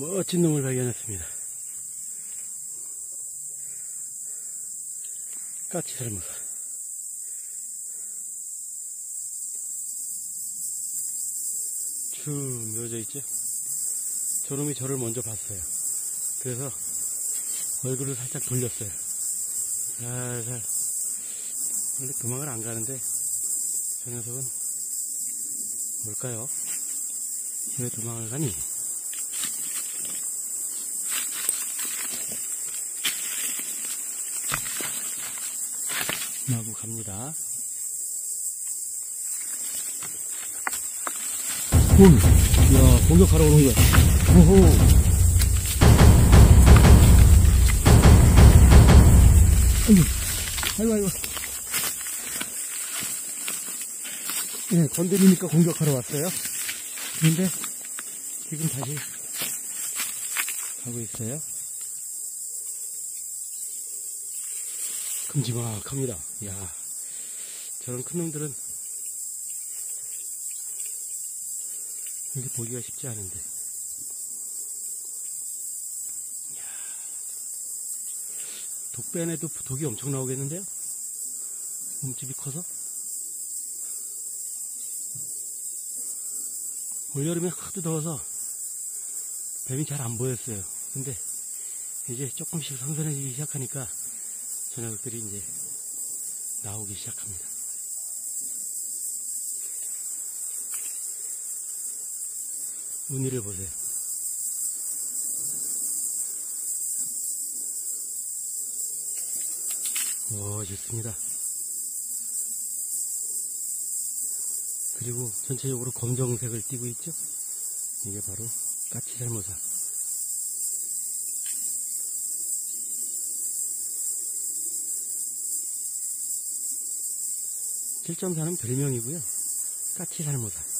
멋진 놈을 발견했습니다. 까치살모사. 쭉 놓여져 있죠? 저놈이 저를 먼저 봤어요. 그래서 얼굴을 살짝 돌렸어요. 살살. 원래 도망을 안 가는데 저 녀석은 뭘까요? 왜 도망을 가니? 마구 갑니다. 야, 공격하러 오는 거야. 오호. 아이고. 네, 건드리니까 공격하러 왔어요. 근데 지금 다시 가고 있어요. 큼지막합니다. 야, 저런 큰 놈들은 이렇게 보기가 쉽지 않은데. 야, 독배안에도 독이 엄청 나오겠는데요? 몸집이 커서? 올여름에 하도 더워서 뱀이 잘 안 보였어요. 근데 이제 조금씩 선선해지기 시작하니까 저 녀석들이 이제 나오기 시작합니다. 무늬를 보세요. 오, 좋습니다. 그리고 전체적으로 검정색을 띠고 있죠? 이게 바로 까치살모사. 7.4는 별명이고요. 까치살모사.